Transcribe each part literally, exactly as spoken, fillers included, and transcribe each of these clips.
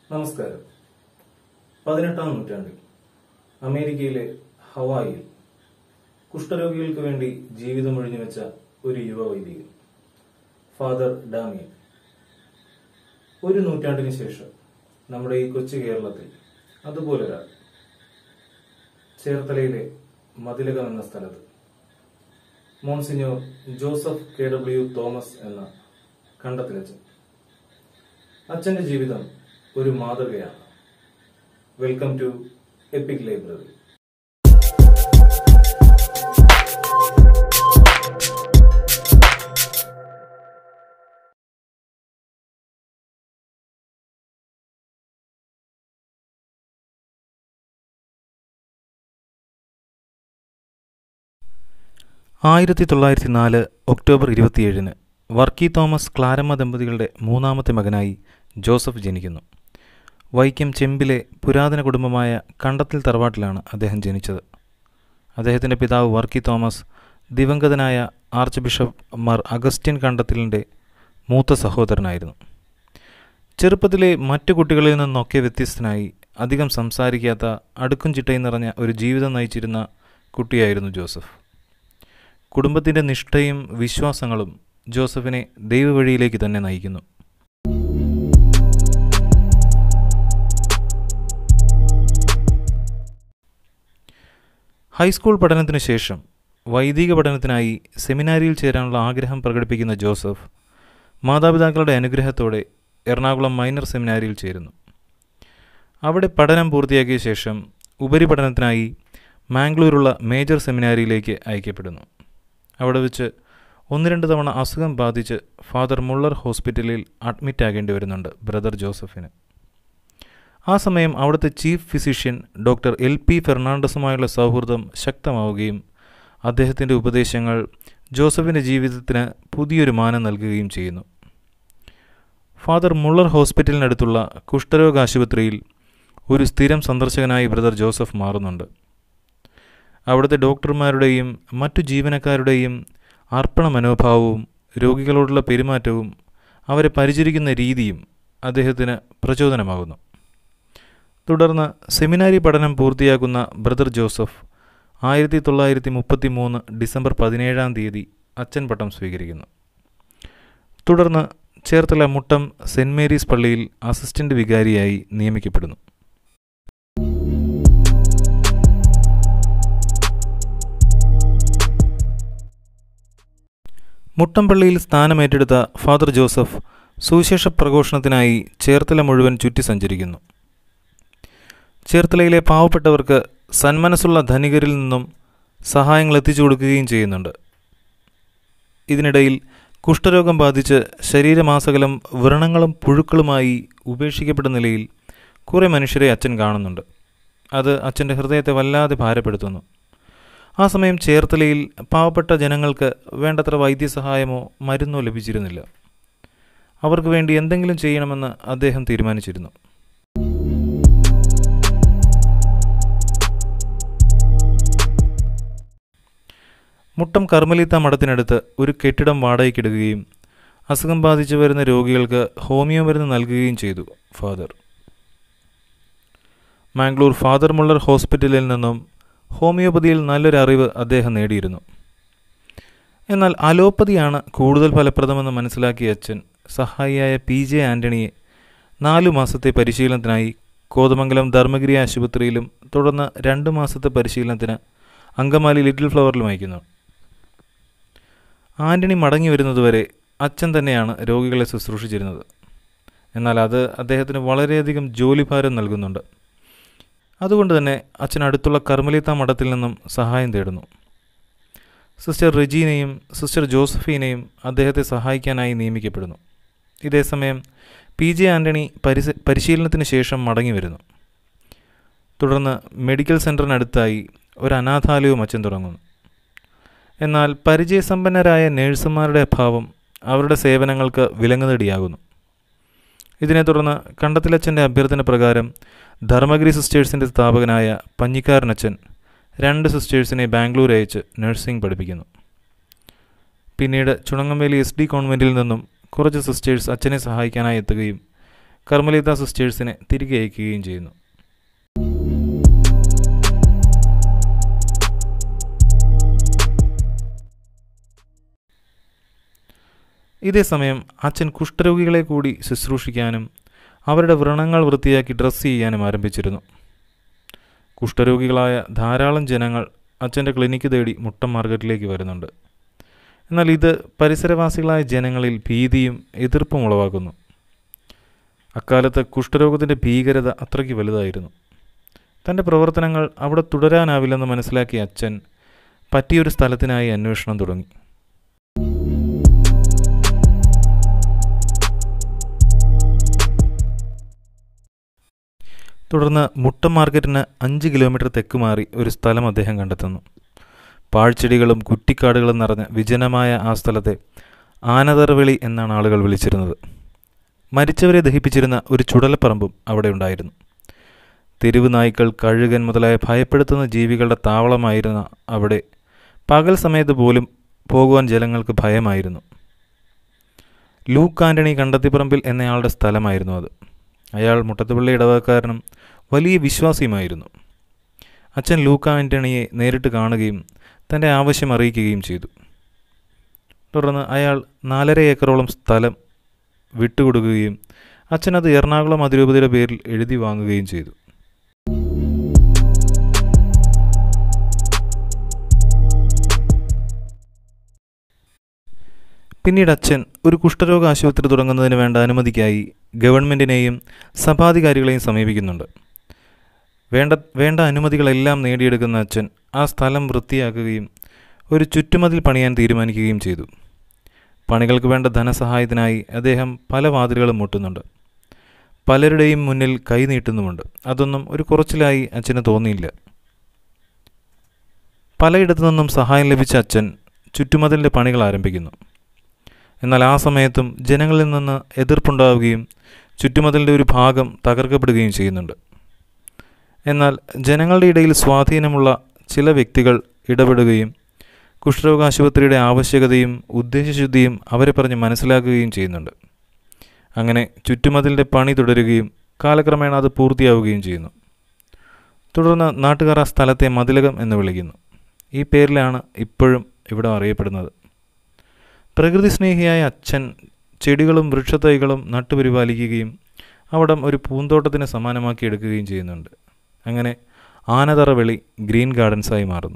നമസ്കാരം. പതിനെട്ടാം നൂറ്റാണ്ടിൽ അമേരിക്കയിലെ ഹവായിയിൽ കുഷ്ഠരോഗികൾക്ക് വേണ്ടി ജീവിതമൊഴിഞ്ഞു വെച്ച ഒരു യുവ വൈദികൻ ഫാദർ ഡാമിയൻ. ഒരു നൂറ്റാണ്ടിന് ശേഷം നമ്മുടെ ഈ കൊച്ചു കേരളത്തിൽ അതുപോലൊരാൾ ചേർത്തലയിലെ മതിലകം എന്ന സ്ഥലത്ത് Monsignor Joseph K W Thomas എന്ന കണ്ടത്തിലച്ചൻ. അച്ഛന്റെ ജീവിതം ഒരു മാതൃകയാണ്. Welcome to Epic Library. ആയിരത്തി തൊള്ളായിരത്തി നാല് ഒക്ടോബർ ഇരുപത്തിയേഴിന് വർക്കി തോമസ് ക്ലാരമ്മ ദമ്പതികളുടെ മൂന്നാമത്തെ മകനായി ജോസഫ് ജനിക്കുന്നു. വൈക്കം ചെമ്പിലെ പുരാതന കുടുംബമായ കണ്ടത്തിൽ തറവാട്ടിലാണ് അദ്ദേഹം ജനിച്ചത്. അദ്ദേഹത്തിൻ്റെ പിതാവ് വർക്കി തോമസ് ദിവംഗതനായ ആർച്ച് ബിഷപ്പ് മാർ അഗസ്റ്റിൻ കണ്ടത്തിലിൻ്റെ മൂത്ത സഹോദരനായിരുന്നു. ചെറുപ്പത്തിലെ മറ്റു കുട്ടികളിൽ നിന്നൊക്കെ വ്യത്യസ്തനായി അധികം സംസാരിക്കാത്ത അടുക്കും ചിട്ടയും നിറഞ്ഞ ഒരു ജീവിതം നയിച്ചിരുന്ന കുട്ടിയായിരുന്നു ജോസഫ്. കുടുംബത്തിൻ്റെ നിഷ്ഠയും വിശ്വാസങ്ങളും ജോസഫിനെ ദൈവവഴിയിലേക്ക് തന്നെ നയിക്കുന്നു. ഹൈസ്കൂൾ പഠനത്തിനു ശേഷം വൈദിക പഠനത്തിനായി സെമിനാരിയിൽ ചേരാനുള്ള ആഗ്രഹം പ്രകടിപ്പിക്കുന്ന ജോസഫ് മാതാപിതാക്കളുടെ അനുഗ്രഹത്തോടെ എറണാകുളം മൈനർ സെമിനാരിയിൽ ചേരുന്നു. അവിടെ പഠനം പൂർത്തിയാക്കിയ ശേഷം ഉപരിപഠനത്തിനായി മാംഗ്ലൂരുള്ള മേജർ സെമിനാരിയിലേക്ക് അയക്കപ്പെടുന്നു. അവിടെ വെച്ച് ഒന്ന് രണ്ട് തവണ അസുഖം ബാധിച്ച് ഫാദർ മുള്ളർ ഹോസ്പിറ്റലിൽ അഡ്മിറ്റ് ആകേണ്ടി വരുന്നുണ്ട് ബ്രദർ ജോസഫിന്. ആ സമയം അവിടുത്തെ chief physician doctor L P ഫെർണാണ്ടസുമായുള്ള സൗഹൃദം ശക്തമാവുകയും അദ്ദേഹത്തിൻ്റെ ഉപദേശങ്ങൾ ജോസഫിൻ്റെ ജീവിതത്തിന് പുതിയൊരു മാനം നൽകുകയും ചെയ്യുന്നു. ഫാദർ മുള്ളർ ഹോസ്പിറ്റലിനടുത്തുള്ള കുഷ്ഠരോഗ ആശുപത്രിയിൽ ഒരു സ്ഥിരം സന്ദർശകനായി ബ്രദർ ജോസഫ് മാറുന്നുണ്ട്. അവിടുത്തെ ഡോക്ടർമാരുടെയും മറ്റു ജീവനക്കാരുടെയും അർപ്പണ മനോഭാവവും രോഗികളോടുള്ള പെരുമാറ്റവും അവരെ പരിചരിക്കുന്ന രീതിയും അദ്ദേഹത്തിന് പ്രചോദനമാകുന്നു. തുടർന്ന് സെമിനാരി പഠനം പൂർത്തിയാക്കുന്ന ബ്രദർ ജോസഫ് ആയിരത്തി തൊള്ളായിരത്തി മുപ്പത്തി മൂന്ന് ഡിസംബർ പതിനേഴാം തീയതി അച്ഛൻ പട്ടം സ്വീകരിക്കുന്നു. തുടർന്ന് ചേർത്തല മുട്ടം സെൻറ് മേരീസ് പള്ളിയിൽ അസിസ്റ്റന്റ് വികാരിയായി നിയമിക്കപ്പെടുന്നു. മുട്ടം പള്ളിയിൽ സ്ഥാനമേറ്റെടുത്ത ഫാദർ ജോസഫ് സുവിശേഷ പ്രഘോഷണത്തിനായി ചേർത്തല മുഴുവൻ ചുറ്റി സഞ്ചരിക്കുന്നു. ചേർത്തലയിലെ പാവപ്പെട്ടവർക്ക് സന്മനസ്സുള്ള ധനികരിൽ നിന്നും സഹായങ്ങൾ എത്തിച്ചു കൊടുക്കുകയും ചെയ്യുന്നുണ്ട്. ഇതിനിടയിൽ കുഷ്ഠരോഗം ബാധിച്ച് ശരീരമാസകലം വ്രണങ്ങളും പുഴുക്കളുമായി ഉപേക്ഷിക്കപ്പെട്ട നിലയിൽ കുറേ മനുഷ്യരെ അച്ഛൻ കാണുന്നുണ്ട്. അത് അച്ഛൻ്റെ ഹൃദയത്തെ വല്ലാതെ ഭാരപ്പെടുത്തുന്നു. ആ സമയം ചേർത്തലയിൽ പാവപ്പെട്ട ജനങ്ങൾക്ക് വേണ്ടത്ര വൈദ്യസഹായമോ മരുന്നോ ലഭിച്ചിരുന്നില്ല. അവർക്ക് വേണ്ടി എന്തെങ്കിലും ചെയ്യണമെന്ന് അദ്ദേഹം തീരുമാനിച്ചിരുന്നു. മുട്ടം കർമ്മലീത്ത മഠത്തിനടുത്ത് ഒരു കെട്ടിടം വാടകയ്ക്കിടുകയും അസുഖം ബാധിച്ചു വരുന്ന രോഗികൾക്ക് ഹോമിയോ മരുന്ന് നൽകുകയും ചെയ്തു ഫാദർ. മാംഗ്ലൂർ ഫാദർ മുള്ളർ ഹോസ്പിറ്റലിൽ നിന്നും ഹോമിയോപ്പതിയിൽ നല്ലൊരു അറിവ് അദ്ദേഹം നേടിയിരുന്നു. എന്നാൽ അലോപ്പതിയാണ് കൂടുതൽ ഫലപ്രദമെന്ന് മനസ്സിലാക്കിയ അച്ഛൻ സഹായിയായ പി ജെ ആൻ്റണിയെ നാലു മാസത്തെ പരിശീലനത്തിനായി കോതമംഗലം ധർമ്മഗിരി ആശുപത്രിയിലും തുടർന്ന് രണ്ട് മാസത്തെ പരിശീലനത്തിന് അങ്കമാലി ലിറ്റിൽ ഫ്ലവറിലും അയക്കുന്നു. ആൻ്റണി മടങ്ങി വരുന്നതുവരെ അച്ഛൻ തന്നെയാണ് രോഗികളെ ശുശ്രൂഷിച്ചിരുന്നത്. എന്നാൽ അത് അദ്ദേഹത്തിന് വളരെയധികം ജോലിഭാരം നൽകുന്നുണ്ട്. അതുകൊണ്ട് തന്നെ അച്ഛൻ അടുത്തുള്ള കർമ്മലീത്ത മഠത്തിൽ നിന്നും സഹായം തേടുന്നു. സിസ്റ്റർ റെജീനയും സിസ്റ്റർ ജോസഫീനെയും അദ്ദേഹത്തെ സഹായിക്കാനായി നിയമിക്കപ്പെടുന്നു. ഇതേസമയം പി ജെ ആൻ്റണി പരിശ പരിശീലനത്തിന് ശേഷം മടങ്ങി വരുന്നു. തുടർന്ന് മെഡിക്കൽ സെൻറ്ററിനടുത്തായി ഒരു അനാഥാലയവും അച്ഛൻ തുടങ്ങുന്നു. എന്നാൽ പരിചയസമ്പന്നരായ നേഴ്സുമാരുടെ അഭാവം അവരുടെ സേവനങ്ങൾക്ക് വിലങ്ങുതടിയാകുന്നു. ഇതിനെ തുടർന്ന് കണ്ടത്തിലച്ഛൻ്റെ അഭ്യർത്ഥന പ്രകാരം ധർമ്മഗിരി സിസ്റ്റേഴ്സിൻ്റെ സ്ഥാപകനായ പഞ്ഞിക്കാരനച്ഛൻ രണ്ട് സിസ്റ്റേഴ്സിനെ ബാംഗ്ലൂർ അയച്ച് നഴ്സിംഗ് പഠിപ്പിക്കുന്നു. പിന്നീട് ചുണങ്ങംവേലി എസ് ഡി കോൺവെൻറ്റിൽ നിന്നും കുറച്ച് സിസ്റ്റേഴ്സ് അച്ഛനെ സഹായിക്കാനായി എത്തുകയും കർമ്മലീത്ത സിസ്റ്റേഴ്സിനെ തിരികെ അയക്കുകയും ചെയ്യുന്നു. ഇതേസമയം അച്ഛൻ കുഷ്ഠരോഗികളെ കൂടി ശുശ്രൂഷിക്കാനും അവരുടെ വ്രണങ്ങൾ വൃത്തിയാക്കി ഡ്രസ്സ് ചെയ്യാനും ആരംഭിച്ചിരുന്നു. കുഷ്ഠരോഗികളായ ധാരാളം ജനങ്ങൾ അച്ഛൻ്റെ ക്ലിനിക്ക് തേടി മുട്ടം മാർക്കറ്റിലേക്ക് വരുന്നുണ്ട്. എന്നാൽ ഇത് പരിസരവാസികളായ ജനങ്ങളിൽ ഭീതിയും എതിർപ്പും ഉളവാക്കുന്നു. അക്കാലത്ത് കുഷ്ഠരോഗത്തിൻ്റെ ഭീകരത അത്രയ്ക്ക് വലുതായിരുന്നു. തൻ്റെ പ്രവർത്തനങ്ങൾ അവിടെ തുടരാനാവില്ലെന്ന് മനസ്സിലാക്കിയ അച്ഛൻ പറ്റിയൊരു സ്ഥലത്തിനായി അന്വേഷണം തുടങ്ങി. തുടർന്ന് മുട്ടം മാർക്കറ്റിന് അഞ്ച് കിലോമീറ്റർ തെക്ക് മാറി ഒരു സ്ഥലം അദ്ദേഹം കണ്ടെത്തുന്നു. പാഴ്ചെടികളും കുറ്റിക്കാടുകളും നിറഞ്ഞ വിജനമായ ആ സ്ഥലത്തെ ആനതറവെളി എന്നാണ് ആളുകൾ വിളിച്ചിരുന്നത്. മരിച്ചവരെ ദഹിപ്പിച്ചിരുന്ന ഒരു ചുടലപ്പറമ്പും അവിടെ ഉണ്ടായിരുന്നു. തെരുവ് നായ്ക്കൾ, കഴുകൻ മുതലായ ഭയപ്പെടുത്തുന്ന ജീവികളുടെ താവളമായിരുന്ന അവിടെ പകൽ സമയത്ത് പോലും പോകുവാൻ ജനങ്ങൾക്ക് ഭയമായിരുന്നു. ലൂക്ക് ആൻ്റണി കണ്ടത്തിപ്പറമ്പിൽ എന്നയാളുടെ സ്ഥലമായിരുന്നു അത്. അയാൾ മുട്ടത്തുപള്ളി ഇടവകക്കാരനും വലിയ വിശ്വാസിയുമായിരുന്നു. അച്ഛൻ ലൂക്ക് ആൻ്റണിയെ നേരിട്ട് കാണുകയും തൻ്റെ ആവശ്യം അറിയിക്കുകയും ചെയ്തു. തുടർന്ന് അയാൾ നാലര ഏക്കറോളം സ്ഥലം വിട്ടുകൊടുക്കുകയും അച്ഛനത് എറണാകുളം അതിരൂപതയുടെ പേരിൽ എഴുതി വാങ്ങുകയും ചെയ്തു. പിന്നീട് അച്ഛൻ ഒരു കുഷ്ഠരോഗ ആശുപത്രി തുടങ്ങുന്നതിന് വേണ്ട അനുമതിക്കായി ഗവൺമെൻറ്റിനെയും സഭാധികാരികളെയും സമീപിക്കുന്നുണ്ട്. വേണ്ട വേണ്ട അനുമതികളെല്ലാം നേടിയെടുക്കുന്ന അച്ഛൻ ആ സ്ഥലം വൃത്തിയാക്കുകയും ഒരു ചുറ്റുമതിൽ പണിയാൻ തീരുമാനിക്കുകയും ചെയ്തു. പണികൾക്ക് വേണ്ട ധനസഹായത്തിനായി അദ്ദേഹം പല വാതിലുകളും മുട്ടുന്നുണ്ട്. പലരുടെയും മുന്നിൽ കൈ നീട്ടുന്നുമുണ്ട്. അതൊന്നും ഒരു കുറച്ചിലായി അച്ഛന് തോന്നിയില്ല. പലയിടത്തു നിന്നും സഹായം ലഭിച്ച അച്ഛൻ ചുറ്റുമതിലിൻ്റെ പണികൾ ആരംഭിക്കുന്നു. എന്നാൽ ആ സമയത്തും ജനങ്ങളിൽ നിന്ന് എതിർപ്പുണ്ടാവുകയും ചുറ്റുമതിലിൻ്റെ ഒരു ഭാഗം തകർക്കപ്പെടുകയും ചെയ്യുന്നുണ്ട്. എന്നാൽ ജനങ്ങളുടെ ഇടയിൽ സ്വാധീനമുള്ള ചില വ്യക്തികൾ ഇടപെടുകയും കുഷ്ഠരോഗാശുപത്രിയുടെ ആവശ്യകതയും ഉദ്ദേശശുദ്ധിയും അവരെ പറഞ്ഞ് മനസ്സിലാക്കുകയും ചെയ്യുന്നുണ്ട്. അങ്ങനെ ചുറ്റുമതിലിൻ്റെ പണി തുടരുകയും കാലക്രമേണ അത് പൂർത്തിയാവുകയും ചെയ്യുന്നു. തുടർന്ന് നാട്ടുകാർ ആ സ്ഥലത്തെ മതിലകം എന്ന് വിളിക്കുന്നു. ഈ പേരിലാണ് ഇപ്പോഴും ഇവിടെ അറിയപ്പെടുന്നത്. പ്രകൃതി സ്നേഹിയായ അച്ഛൻ ചെടികളും വൃക്ഷത്തൈകളും നട്ടുപരിപാലിക്കുകയും അവിടം ഒരു പൂന്തോട്ടത്തിന് സമാനമാക്കി എടുക്കുകയും ചെയ്യുന്നുണ്ട്. അങ്ങനെ ആനതറവെളി ഗ്രീൻ ഗാർഡൻസായി മാറുന്നു.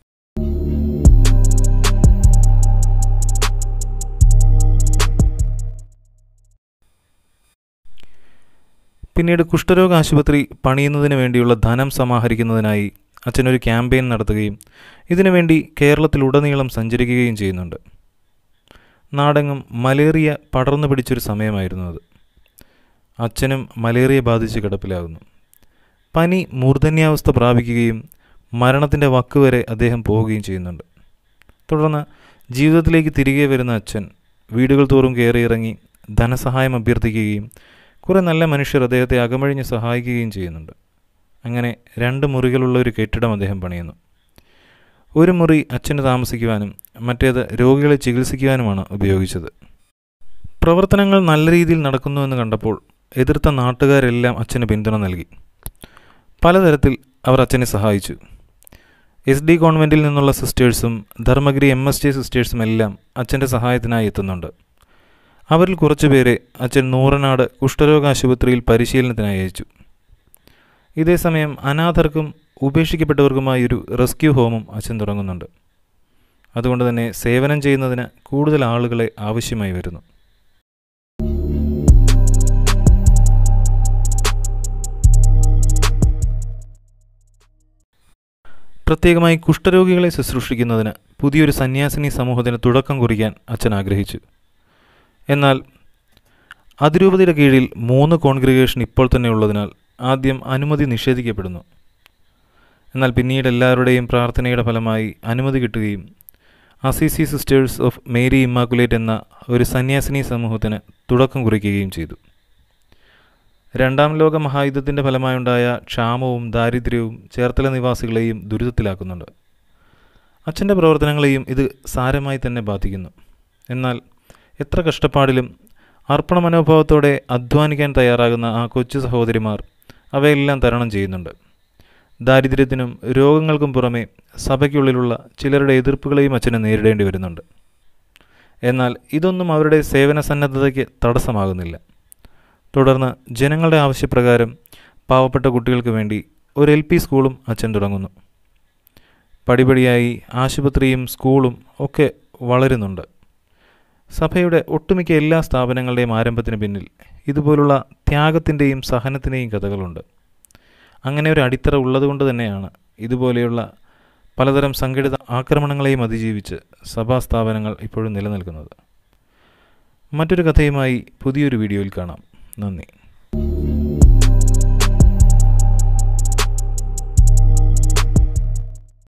പിന്നീട് കുഷ്ഠരോഗ ആശുപത്രി പണിയുന്നതിന് വേണ്ടിയുള്ള ധനം സമാഹരിക്കുന്നതിനായി അച്ഛനൊരു ക്യാമ്പയിൻ നടത്തുകയും ഇതിനുവേണ്ടി കേരളത്തിലുടനീളം സഞ്ചരിക്കുകയും ചെയ്യുന്നുണ്ട്. നാടെങ്ങും മലേറിയ പടർന്നു പിടിച്ചൊരു സമയമായിരുന്നു അത്. അച്ഛനും മലേറിയ ബാധിച്ച് കിടപ്പിലാകുന്നു. പനി മൂർധന്യാവസ്ഥ പ്രാപിക്കുകയും മരണത്തിൻ്റെ വക്കുവരെ അദ്ദേഹം പോവുകയും ചെയ്യുന്നുണ്ട്. തുടർന്ന് ജീവിതത്തിലേക്ക് തിരികെ വരുന്ന അച്ഛൻ വീടുകൾ തോറും കയറിയിറങ്ങി ധനസഹായം അഭ്യർത്ഥിക്കുകയും കുറേ നല്ല മനുഷ്യർ അദ്ദേഹത്തെ അകമഴിഞ്ഞ് സഹായിക്കുകയും ചെയ്യുന്നുണ്ട്. അങ്ങനെ രണ്ട് മുറികളുള്ള ഒരു കെട്ടിടം അദ്ദേഹം പണിയുന്നു. ഒരു മുറി അച്ഛന് താമസിക്കുവാനും മറ്റേത് രോഗികളെ ചികിത്സിക്കുവാനുമാണ് ഉപയോഗിച്ചത്. പ്രവർത്തനങ്ങൾ നല്ല രീതിയിൽ നടക്കുന്നുവെന്ന് കണ്ടപ്പോൾ എതിർത്ത നാട്ടുകാരെല്ലാം അച്ഛന് പിന്തുണ നൽകി. പലതരത്തിൽ അവർ അച്ഛനെ സഹായിച്ചു. എസ് ഡി കോൺവെൻറ്റിൽ നിന്നുള്ള സിസ്റ്റേഴ്സും ധർമ്മഗിരി എം എസ് ജെ സിസ്റ്റേഴ്സും എല്ലാം അച്ഛൻ്റെ സഹായത്തിനായി എത്തുന്നുണ്ട്. അവരിൽ കുറച്ചുപേരെ അച്ഛൻ നൂറനാട് കുഷ്ഠരോഗ ആശുപത്രിയിൽ പരിശീലനത്തിനായി അയച്ചു. ഇതേസമയം അനാഥർക്കും ഉപേക്ഷിക്കപ്പെട്ടവർക്കുമായി ഒരു റെസ്ക്യൂ ഹോമും അച്ഛൻ തുടങ്ങുന്നുണ്ട്. അതുകൊണ്ട് തന്നെ സേവനം ചെയ്യുന്നതിന് കൂടുതൽ ആളുകളെ ആവശ്യമായി വരുന്നു. പ്രത്യേകമായി കുഷ്ഠരോഗികളെ ശുശ്രൂഷിക്കുന്നതിന് പുതിയൊരു സന്യാസിനി സമൂഹത്തിന് തുടക്കം കുറിക്കാൻ അച്ഛൻ ആഗ്രഹിച്ചു. എന്നാൽ അതിരൂപതയുടെ കീഴിൽ മൂന്ന് കോൺഗ്രിഗേഷൻ ഇപ്പോൾ തന്നെ ഉള്ളതിനാൽ ആദ്യം അനുമതി നിഷേധിക്കപ്പെടുന്നു. എന്നാൽ പിന്നീട് എല്ലാവരുടെയും പ്രാർത്ഥനയുടെ ഫലമായി അനുമതി കിട്ടുകയും Assisi sisters of Mary immaculate എന്ന ഒരു സന്യാസിനി സമൂഹത്തിന് തുടക്കം കുറിക്കുകയും ചെയ്തു. രണ്ടാം ലോക മഹായുദ്ധത്തിൻ്റെ ഫലമായുണ്ടായ ക്ഷാമവും ദാരിദ്ര്യവും ചേർത്തല നിവാസികളെയും ദുരിതത്തിലാക്കുന്നുണ്ട്. അച്ഛൻ്റെ പ്രവർത്തനങ്ങളെയും ഇത് സാരമായി തന്നെ ബാധിക്കുന്നു. എന്നാൽ എത്ര കഷ്ടപ്പാടിലും അർപ്പണ മനോഭാവത്തോടെ അധ്വാനിക്കാൻ തയ്യാറാകുന്ന ആ കൊച്ചു സഹോദരിമാർ അവയെല്ലാം തരണം ചെയ്യുന്നുണ്ട്. ദാരിദ്ര്യത്തിനും രോഗങ്ങൾക്കും പുറമെ സഭയ്ക്കുള്ളിലുള്ള ചിലരുടെ എതിർപ്പുകളെയും അച്ഛന് നേരിടേണ്ടി വരുന്നുണ്ട്. എന്നാൽ ഇതൊന്നും അവരുടെ സേവന സന്നദ്ധതയ്ക്ക് തടസ്സമാകുന്നില്ല. തുടർന്ന് ജനങ്ങളുടെ ആവശ്യപ്രകാരം പാവപ്പെട്ട കുട്ടികൾക്ക് വേണ്ടി ഒരു എൽ പി സ്കൂളും അച്ഛൻ തുടങ്ങുന്നു. പടിപടിയായി ആശുപത്രിയും സ്കൂളും ഒക്കെ വളരുന്നുണ്ട്. സഭയുടെ ഒട്ടുമിക്ക എല്ലാ സ്ഥാപനങ്ങളുടെയും ആരംഭത്തിന് പിന്നിൽ ഇതുപോലുള്ള ത്യാഗത്തിൻ്റെയും സഹനത്തിൻ്റെയും കഥകളുണ്ട്. അങ്ങനെ ഒരു അടിത്തറ ഉള്ളതുകൊണ്ട് തന്നെയാണ് ഇതുപോലെയുള്ള പലതരം സംഘടിത ആക്രമണങ്ങളെയും അതിജീവിച്ച് സഭാ സ്ഥാപനങ്ങൾ ഇപ്പോഴും നിലനിൽക്കുന്നത്. മറ്റൊരു കഥയുമായി പുതിയൊരു വീഡിയോയിൽ കാണാം. നന്ദി.